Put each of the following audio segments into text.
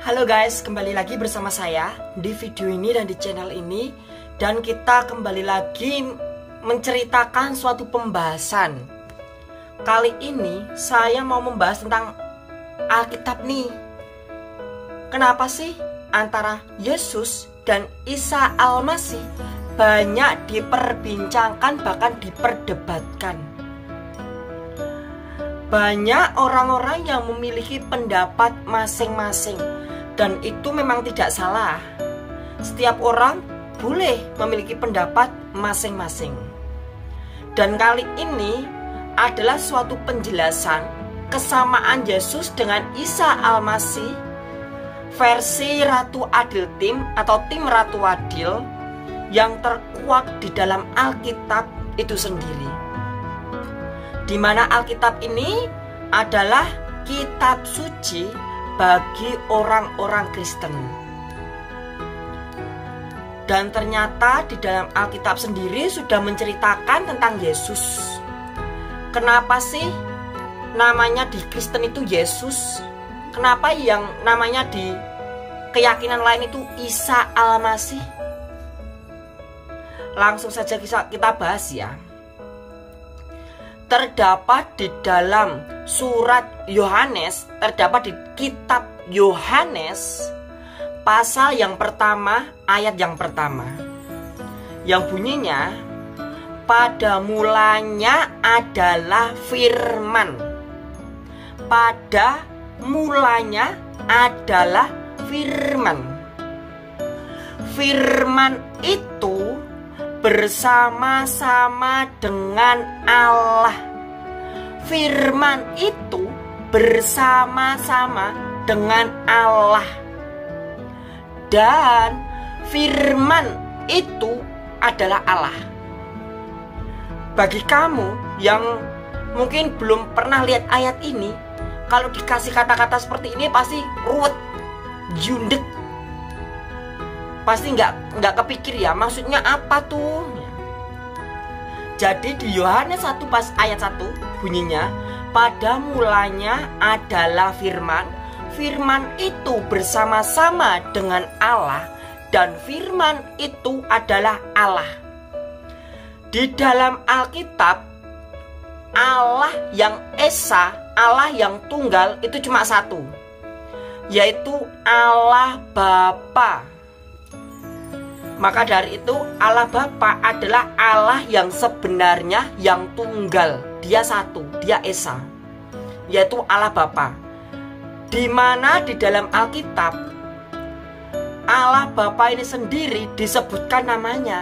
Halo guys, kembali lagi bersama saya di video ini dan di channel ini. Dan kita kembali lagi menceritakan suatu pembahasan. Kali ini saya mau membahas tentang Alkitab nih. Kenapa sih antara Yesus dan Isa Al-Masih banyak diperbincangkan, bahkan diperdebatkan? Banyak orang-orang yang memiliki pendapat masing-masing, dan itu memang tidak salah. Setiap orang boleh memiliki pendapat masing-masing. Dan kali ini adalah suatu penjelasan kesamaan Yesus dengan Isa Al-Masih versi Ratu Adil Tim atau Tim Ratu Adil yang terkuak di dalam Alkitab itu sendiri. Di mana Alkitab ini adalah kitab suci bagi orang-orang Kristen. Dan ternyata di dalam Alkitab sendiri sudah menceritakan tentang Yesus. Kenapa sih namanya di Kristen itu Yesus? Kenapa yang namanya di keyakinan lain itu Isa Al-Masih? Langsung saja kita bahas ya. Terdapat di dalam surat Yohanes, terdapat di kitab Yohanes pasal yang pertama, ayat yang pertama, yang bunyinya, pada mulanya adalah firman. Pada mulanya adalah firman. Firman itu bersama-sama dengan Allah. Firman itu bersama-sama dengan Allah. Dan firman itu adalah Allah. Bagi kamu yang mungkin belum pernah lihat ayat ini, kalau dikasih kata-kata seperti ini pasti ruwet, jundek. Pasti nggak kepikir ya, maksudnya apa tuh? Jadi di Yohanes 1 pas ayat 1 bunyinya, pada mulanya adalah firman. Firman itu bersama-sama dengan Allah, dan firman itu adalah Allah. Di dalam Alkitab, Allah yang Esa, Allah yang tunggal itu cuma satu, yaitu Allah Bapa. Maka dari itu Allah Bapa adalah Allah yang sebenarnya, yang tunggal. Dia satu, dia Esa, yaitu Allah Bapa. Di mana di dalam Alkitab Allah Bapa ini sendiri disebutkan namanya.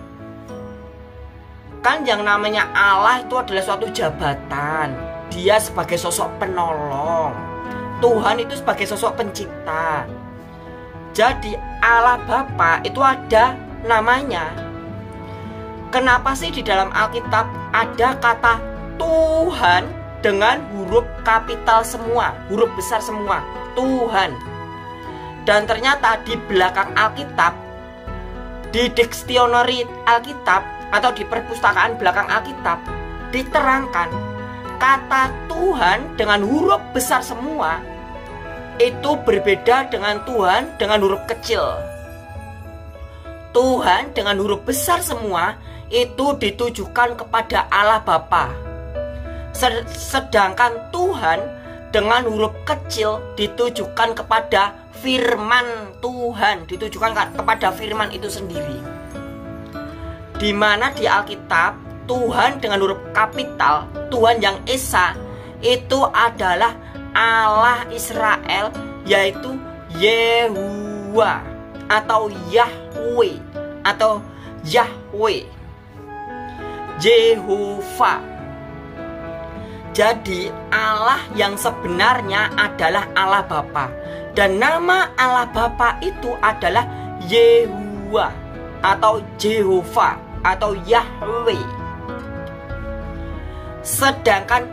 Kan yang namanya Allah itu adalah suatu jabatan. Dia sebagai sosok penolong, Tuhan itu sebagai sosok pencipta. Jadi Allah Bapa itu ada namanya. Kenapa sih di dalam Alkitab ada kata Tuhan dengan huruf kapital semua, huruf besar semua, Tuhan? Dan ternyata di belakang Alkitab, di diksionari Alkitab atau di perpustakaan belakang Alkitab, diterangkan kata Tuhan dengan huruf besar semua itu berbeda dengan Tuhan dengan huruf kecil. Tuhan dengan huruf besar semua itu ditujukan kepada Allah Bapa. Sedangkan Tuhan dengan huruf kecil ditujukan kepada firman Tuhan, ditujukan kepada firman itu sendiri. Di mana di Alkitab Tuhan dengan huruf kapital, Tuhan yang Esa, itu adalah Allah Israel, yaitu Yehuwa atau Yahweh atau Yahweh, Jehovah. Jadi Allah yang sebenarnya adalah Allah Bapa, dan nama Allah Bapa itu adalah Yehuwa atau Jehovah atau Yahweh. Sedangkan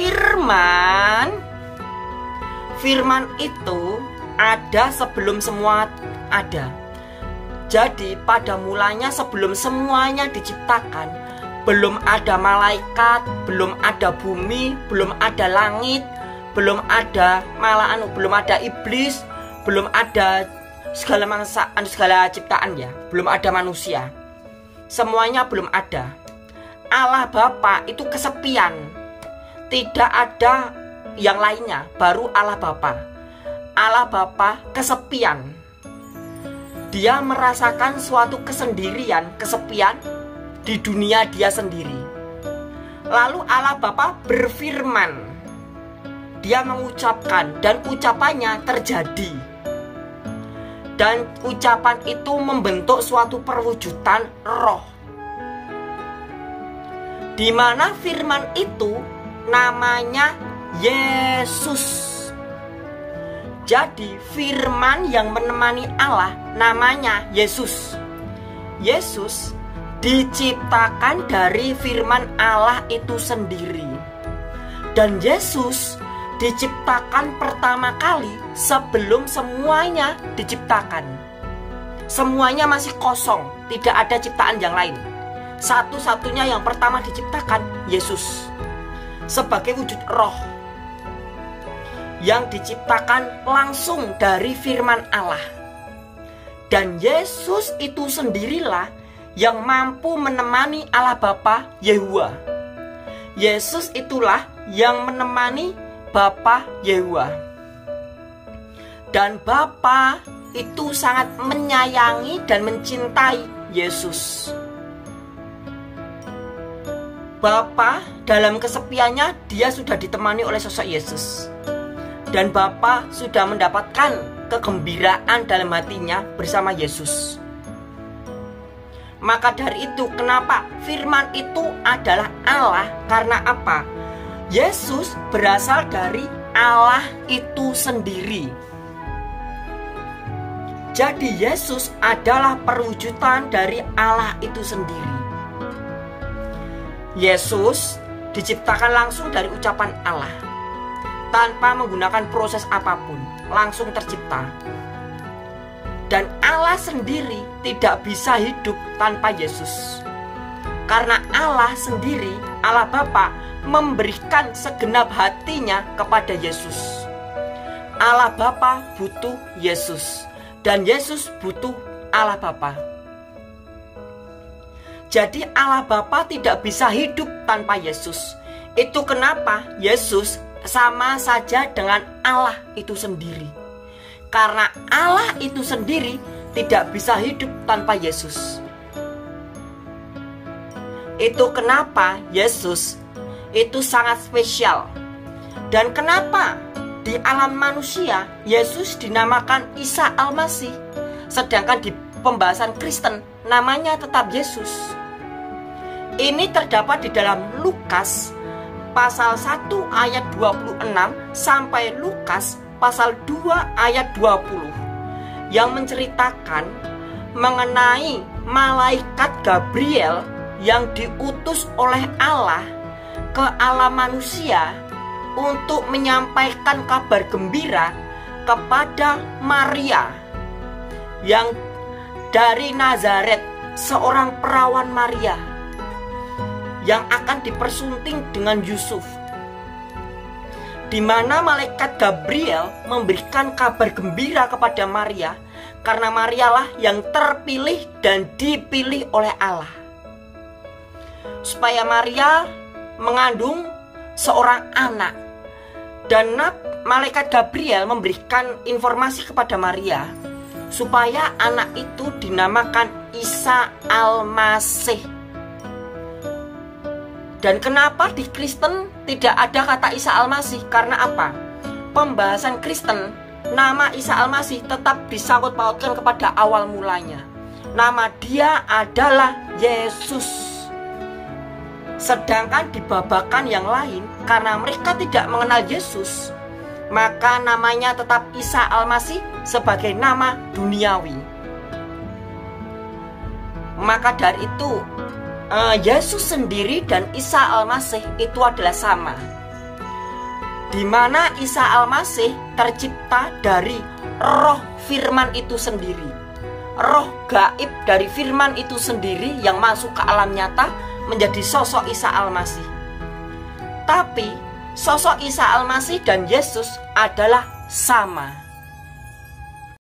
firman itu ada sebelum semua ada. Jadi pada mulanya sebelum semuanya diciptakan, belum ada malaikat, belum ada bumi, belum ada langit, belum ada belum ada iblis, belum ada segala ciptaan ya, belum ada manusia, semuanya belum ada. Allah Bapa itu kesepian, tidak ada yang lainnya, baru Allah Bapa. Allah Bapa kesepian. Dia merasakan suatu kesendirian, kesepian di dunia dia sendiri. Lalu Allah Bapa berfirman. Dia mengucapkan dan ucapannya terjadi. Dan ucapan itu membentuk suatu perwujudan roh. Di mana firman itu namanya Yesus. Jadi firman yang menemani Allah namanya Yesus. Yesus diciptakan dari firman Allah itu sendiri. Dan Yesus diciptakan pertama kali sebelum semuanya diciptakan. Semuanya masih kosong, tidak ada ciptaan yang lain. Satu-satunya yang pertama diciptakan Yesus sebagai wujud roh yang diciptakan langsung dari firman Allah. Dan Yesus itu sendirilah yang mampu menemani Allah Bapa Yehuwa. Yesus itulah yang menemani Bapa Yehuwa. Dan Bapa itu sangat menyayangi dan mencintai Yesus. Bapa dalam kesepiannya dia sudah ditemani oleh sosok Yesus. Dan Bapa sudah mendapatkan kegembiraan dalam hatinya bersama Yesus. Maka dari itu kenapa firman itu adalah Allah? Karena apa? Yesus berasal dari Allah itu sendiri. Jadi Yesus adalah perwujudan dari Allah itu sendiri. Yesus diciptakan langsung dari ucapan Allah, tanpa menggunakan proses apapun, langsung tercipta. Dan Allah sendiri tidak bisa hidup tanpa Yesus. Karena Allah sendiri, Allah Bapa, memberikan segenap hatinya kepada Yesus. Allah Bapa butuh Yesus, dan Yesus butuh Allah Bapa. Jadi Allah Bapa tidak bisa hidup tanpa Yesus. Itu kenapa Yesus sama saja dengan Allah itu sendiri. Karena Allah itu sendiri tidak bisa hidup tanpa Yesus. Itu kenapa Yesus itu sangat spesial. Dan kenapa di alam manusia Yesus dinamakan Isa Al-Masih, sedangkan di pembahasan Kristen namanya tetap Yesus. Ini terdapat di dalam Lukas pasal 1 ayat 26 sampai Lukas pasal 2 ayat 20 yang menceritakan mengenai malaikat Gabriel yang diutus oleh Allah ke alam manusia untuk menyampaikan kabar gembira kepada Maria yang dari Nazaret, seorang perawan Maria yang akan dipersunting dengan Yusuf, di mana malaikat Gabriel memberikan kabar gembira kepada Maria, karena Marialah yang terpilih dan dipilih oleh Allah, supaya Maria mengandung seorang anak. Dan malaikat Gabriel memberikan informasi kepada Maria supaya anak itu dinamakan Isa Al-Masih. Dan kenapa di Kristen tidak ada kata Isa Al-Masih? Karena apa? Pembahasan Kristen, nama Isa Al-Masih tetap disangkut pautkan kepada awal mulanya. Nama dia adalah Yesus. Sedangkan di babakan yang lain, karena mereka tidak mengenal Yesus, maka namanya tetap Isa Al-Masih sebagai nama duniawi. Maka dari itu Yesus sendiri dan Isa Al-Masih itu adalah sama, di mana Isa Al-Masih tercipta dari roh firman itu sendiri, roh gaib dari firman itu sendiri yang masuk ke alam nyata menjadi sosok Isa Al-Masih. Tapi sosok Isa Al-Masih dan Yesus adalah sama.